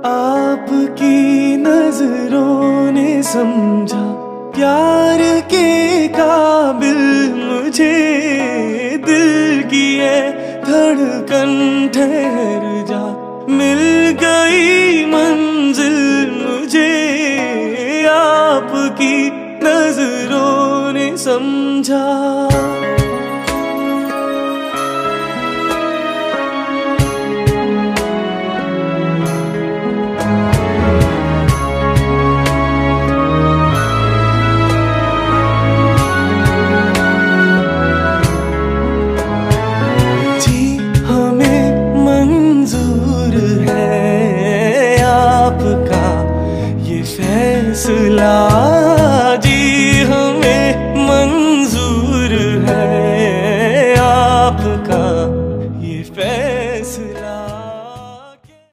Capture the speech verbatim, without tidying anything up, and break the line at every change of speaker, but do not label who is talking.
आपकी नजरों ने समझा प्यार के काबिल मुझे, दिल की है धड़कन ठहर जा, मिल गई मंजिल मुझे, आपकी नजरों ने समझा।